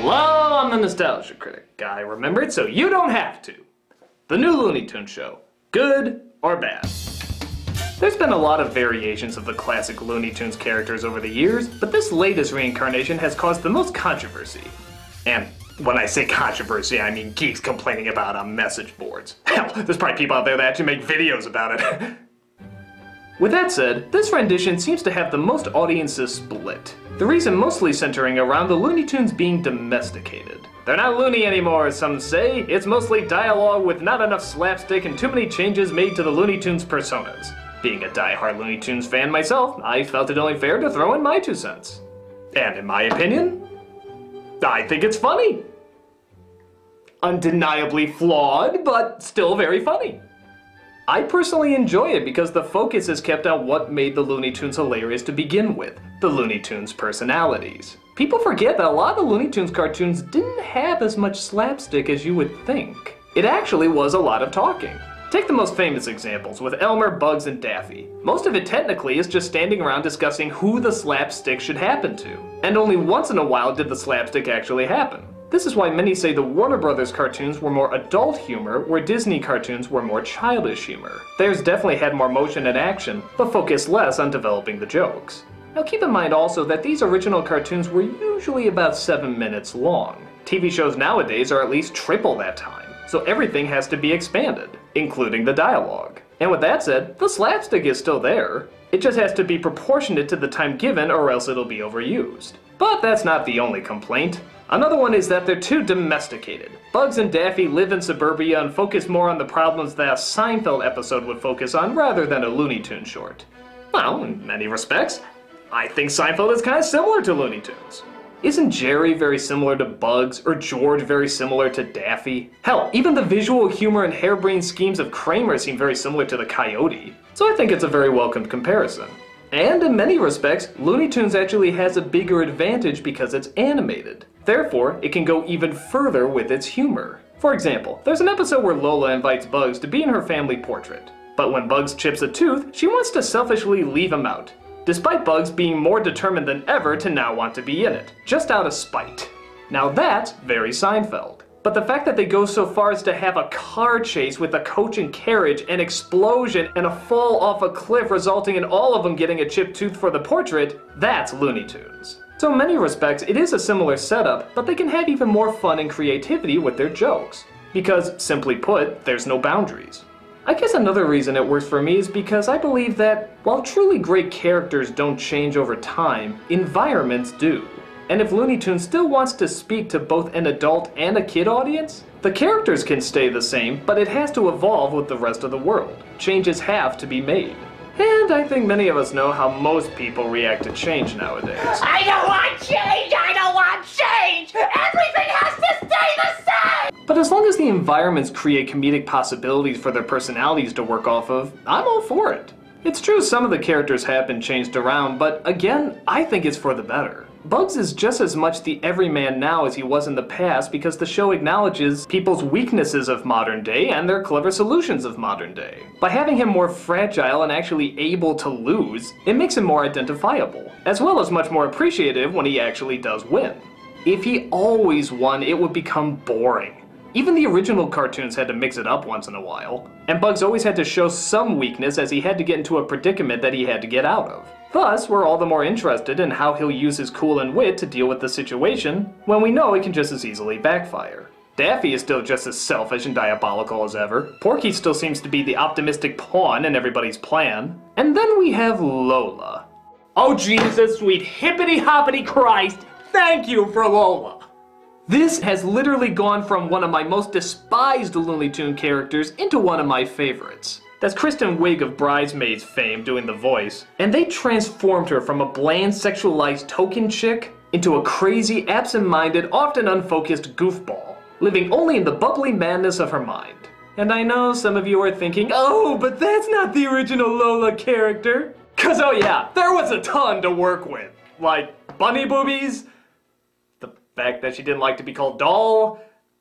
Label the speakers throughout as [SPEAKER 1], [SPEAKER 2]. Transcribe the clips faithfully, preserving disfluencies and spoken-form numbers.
[SPEAKER 1] Hello, I'm the Nostalgia Critic. Guy remembered so you don't have to. The new Looney Tunes show. Good or bad? There's been a lot of variations of the classic Looney Tunes characters over the years, but this latest reincarnation has caused the most controversy. And when I say controversy, I mean geeks complaining about on message boards. Hell, there's probably people out there that actually make videos about it. With that said, this rendition seems to have the most audiences split. The reason mostly centering around the Looney Tunes being domesticated. They're not loony anymore, as some say. It's mostly dialogue with not enough slapstick and too many changes made to the Looney Tunes personas. Being a die-hard Looney Tunes fan myself, I felt it only fair to throw in my two cents. And in my opinion, I think it's funny. Undeniably flawed, but still very funny. I personally enjoy it because the focus is kept on what made the Looney Tunes hilarious to begin with, the Looney Tunes personalities. People forget that a lot of the Looney Tunes cartoons didn't have as much slapstick as you would think. It actually was a lot of talking. Take the most famous examples with Elmer, Bugs, and Daffy. Most of it technically is just standing around discussing who the slapstick should happen to. And only once in a while did the slapstick actually happen. This is why many say the Warner Brothers cartoons were more adult humor, where Disney cartoons were more childish humor. Theirs definitely had more motion and action, but focused less on developing the jokes. Now keep in mind also that these original cartoons were usually about seven minutes long. T V shows nowadays are at least triple that time, so everything has to be expanded, including the dialogue. And with that said, the slapstick is still there. It just has to be proportionate to the time given or else it'll be overused. But that's not the only complaint. Another one is that they're too domesticated. Bugs and Daffy live in suburbia and focus more on the problems that a Seinfeld episode would focus on rather than a Looney Tunes short. Well, in many respects, I think Seinfeld is kind of similar to Looney Tunes. Isn't Jerry very similar to Bugs, or George very similar to Daffy? Hell, even the visual humor and harebrained schemes of Kramer seem very similar to the Coyote. So I think it's a very welcomed comparison. And in many respects, Looney Tunes actually has a bigger advantage because it's animated. Therefore, it can go even further with its humor. For example, there's an episode where Lola invites Bugs to be in her family portrait. But when Bugs chips a tooth, she wants to selfishly leave him out, despite Bugs being more determined than ever to now want to be in it, just out of spite. Now that's very Seinfeld. But the fact that they go so far as to have a car chase with a coach and carriage, an explosion, and a fall off a cliff resulting in all of them getting a chipped tooth for the portrait, that's Looney Tunes. So in many respects, it is a similar setup, but they can have even more fun and creativity with their jokes. Because, simply put, there's no boundaries. I guess another reason it works for me is because I believe that, while truly great characters don't change over time, environments do. And if Looney Tunes still wants to speak to both an adult and a kid audience, the characters can stay the same, but it has to evolve with the rest of the world. Changes have to be made. And I think many of us know how most people react to change nowadays.
[SPEAKER 2] I don't want change! I don't want change! Everything has to stay the same!
[SPEAKER 1] But as long as the environments create comedic possibilities for their personalities to work off of, I'm all for it. It's true some of the characters have been changed around, but again, I think it's for the better. Bugs is just as much the everyman now as he was in the past because the show acknowledges people's weaknesses of modern day and their clever solutions of modern day. By having him more fragile and actually able to lose, it makes him more identifiable, as well as much more appreciative when he actually does win. If he always won, it would become boring. Even the original cartoons had to mix it up once in a while, and Bugs always had to show some weakness as he had to get into a predicament that he had to get out of. Thus, we're all the more interested in how he'll use his cool and wit to deal with the situation, when we know it can just as easily backfire. Daffy is still just as selfish and diabolical as ever. Porky still seems to be the optimistic pawn in everybody's plan. And then we have Lola. Oh Jesus, sweet hippity hoppity Christ, thank you for Lola! This has literally gone from one of my most despised Looney Tunes characters into one of my favorites. That's Kristen Wiig of Bridesmaids fame doing the voice, and they transformed her from a bland, sexualized token chick into a crazy, absent-minded, often unfocused goofball, living only in the bubbly madness of her mind. And I know some of you are thinking, oh, but that's not the original Lola character. Cause oh yeah, there was a ton to work with. Like, bunny boobies, the fact that she didn't like to be called doll.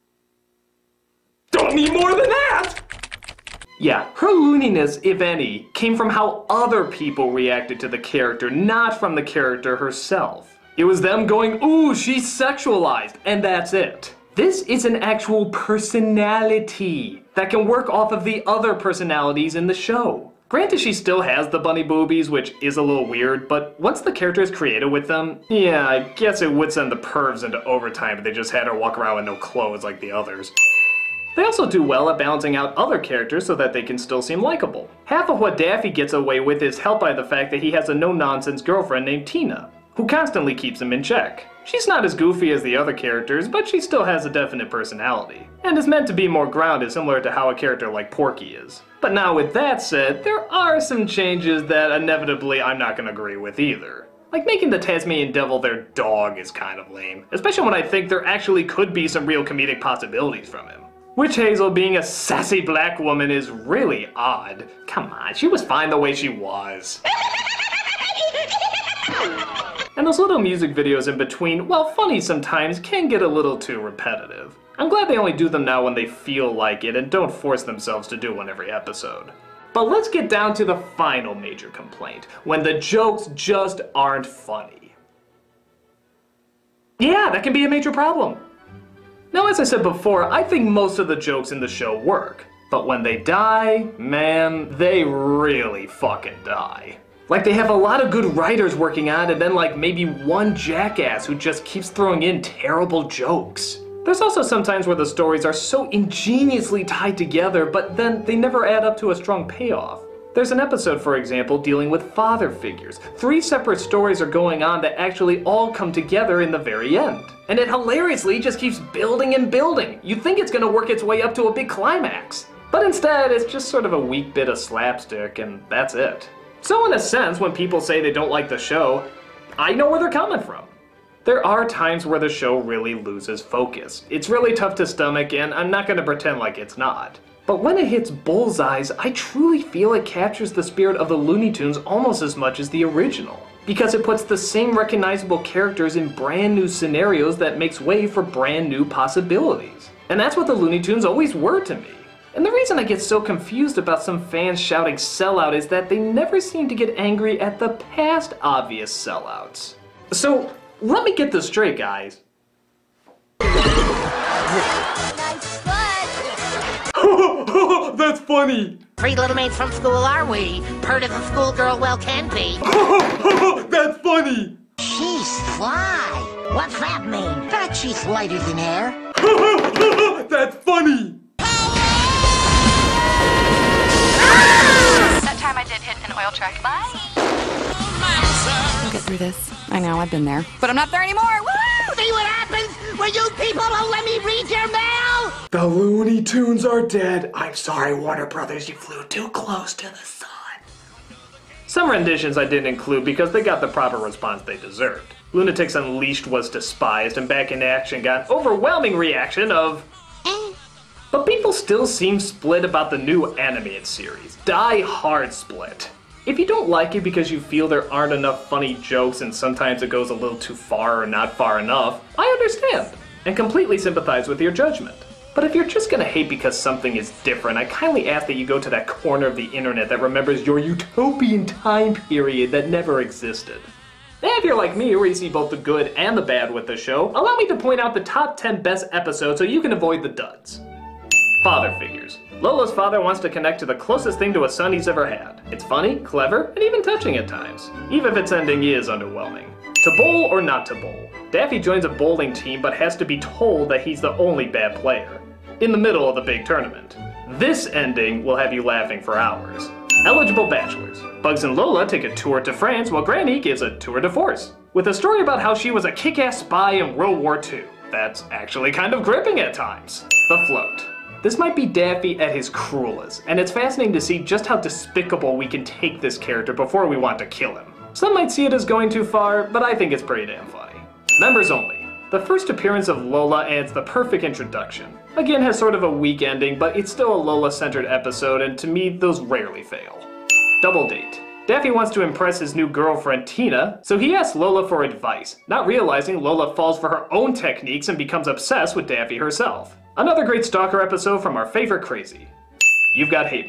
[SPEAKER 1] Don't need more than that! Yeah, her looniness, if any, came from how other people reacted to the character, not from the character herself. It was them going, ooh, she's sexualized, and that's it. This is an actual personality that can work off of the other personalities in the show. Granted, she still has the bunny boobies, which is a little weird, but once the character is created with them, yeah, I guess it would send the pervs into overtime if they just had her walk around with no clothes like the others. They also do well at balancing out other characters so that they can still seem likable. Half of what Daffy gets away with is helped by the fact that he has a no-nonsense girlfriend named Tina, who constantly keeps him in check. She's not as goofy as the other characters, but she still has a definite personality, and is meant to be more grounded, similar to how a character like Porky is. But now with that said, there are some changes that inevitably I'm not gonna agree with either. Like making the Tasmanian Devil their dog is kind of lame, especially when I think there actually could be some real comedic possibilities from him. Witch Hazel being a sassy black woman is really odd. Come on, she was fine the way she was. And those little music videos in between, while funny sometimes, can get a little too repetitive. I'm glad they only do them now when they feel like it and don't force themselves to do one every episode. But let's get down to the final major complaint, when the jokes just aren't funny. Yeah, that can be a major problem. Now, as I said before, I think most of the jokes in the show work. But when they die, man, they really fucking die. Like, they have a lot of good writers working on, and then like maybe one jackass who just keeps throwing in terrible jokes. There's also some times where the stories are so ingeniously tied together, but then they never add up to a strong payoff. There's an episode, for example, dealing with father figures. Three separate stories are going on that actually all come together in the very end. And it hilariously just keeps building and building. You'd think it's gonna work its way up to a big climax. But instead, it's just sort of a weak bit of slapstick, and that's it. So in a sense, when people say they don't like the show, I know where they're coming from. There are times where the show really loses focus. It's really tough to stomach, and I'm not gonna pretend like it's not. But when it hits bullseyes, I truly feel it captures the spirit of the Looney Tunes almost as much as the original. Because it puts the same recognizable characters in brand new scenarios that makes way for brand new possibilities. And that's what the Looney Tunes always were to me. And the reason I get so confused about some fans shouting sellout is that they never seem to get angry at the past obvious sellouts. So, let me get this straight, guys. That's funny!
[SPEAKER 2] Three little maids from school, are we? Pert as a schoolgirl well can be.
[SPEAKER 1] That's funny!
[SPEAKER 2] She's fly. What's that mean?
[SPEAKER 3] That she's lighter than air.
[SPEAKER 1] That's funny!
[SPEAKER 4] That time I did hit an oil track. Bye.
[SPEAKER 5] We'll get through this. I know, I've been there. But I'm not there anymore! Woo!
[SPEAKER 2] See what happens when you people won't let me read your mail?
[SPEAKER 1] The Looney Tunes are dead. I'm sorry, Warner Brothers, you flew too close to the sun. Some renditions I didn't include because they got the proper response they deserved. Lunatics Unleashed was despised, and Back in Action got an overwhelming reaction of eh. But people still seem split about the new animated series. Die Hard split. If you don't like it because you feel there aren't enough funny jokes and sometimes it goes a little too far or not far enough, I understand, and completely sympathize with your judgment. But if you're just gonna hate because something is different, I kindly ask that you go to that corner of the internet that remembers your utopian time period that never existed. And if you're like me, where you see both the good and the bad with the show, allow me to point out the top ten best episodes so you can avoid the duds. Father figures. Lola's father wants to connect to the closest thing to a son he's ever had. It's funny, clever, and even touching at times, even if its ending is underwhelming. To bowl or not to bowl? Daffy joins a bowling team but has to be told that he's the only bad player, in the middle of the big tournament. This ending will have you laughing for hours. Eligible bachelors. Bugs and Lola take a tour to France while Granny gives a tour de force, with a story about how she was a kick-ass spy in World War Two. That's actually kind of gripping at times. The Float. This might be Daffy at his cruelest, and it's fascinating to see just how despicable we can take this character before we want to kill him. Some might see it as going too far, but I think it's pretty damn funny. Members only. The first appearance of Lola adds the perfect introduction. Again, has sort of a weak ending, but it's still a Lola-centered episode, and to me, those rarely fail. Double date. Daffy wants to impress his new girlfriend, Tina, so he asks Lola for advice, not realizing Lola falls for her own techniques and becomes obsessed with Daffy herself. Another great stalker episode from our favorite crazy. You've got hate mail.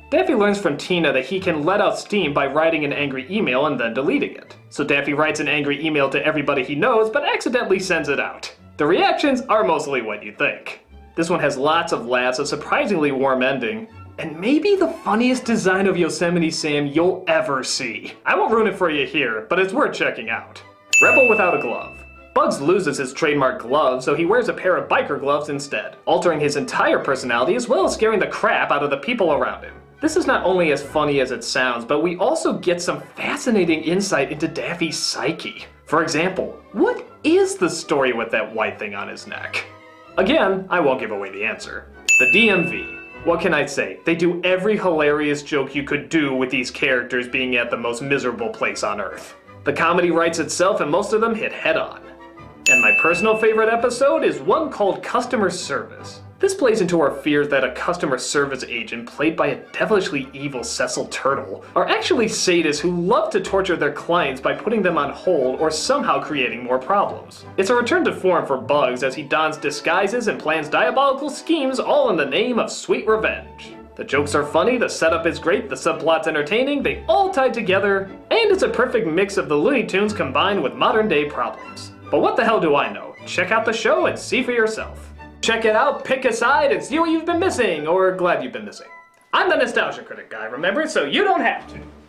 [SPEAKER 1] Daffy learns from Tina that he can let out steam by writing an angry email and then deleting it. So Daffy writes an angry email to everybody he knows, but accidentally sends it out. The reactions are mostly what you think. This one has lots of laughs, a surprisingly warm ending, and maybe the funniest design of Yosemite Sam you'll ever see. I won't ruin it for you here, but it's worth checking out. Rebel Without a Glove. Bugs loses his trademark glove, so he wears a pair of biker gloves instead, altering his entire personality as well as scaring the crap out of the people around him. This is not only as funny as it sounds, but we also get some fascinating insight into Daffy's psyche. For example, what is the story with that white thing on his neck? Again, I won't give away the answer. The D M V. What can I say? They do every hilarious joke you could do with these characters being at the most miserable place on Earth. The comedy writes itself and most of them hit head on. And my personal favorite episode is one called Customer Service. This plays into our fears that a customer service agent, played by a devilishly evil Cecil Turtle, are actually sadists who love to torture their clients by putting them on hold or somehow creating more problems. It's a return to form for Bugs as he dons disguises and plans diabolical schemes all in the name of sweet revenge. The jokes are funny, the setup is great, the subplot's entertaining, they all tie together, and it's a perfect mix of the Looney Tunes combined with modern day problems. But what the hell do I know? Check out the show and see for yourself. Check it out, pick a side, and see what you've been missing, or glad you've been missing. I'm the Nostalgia Critic guy, remember, so you don't have to.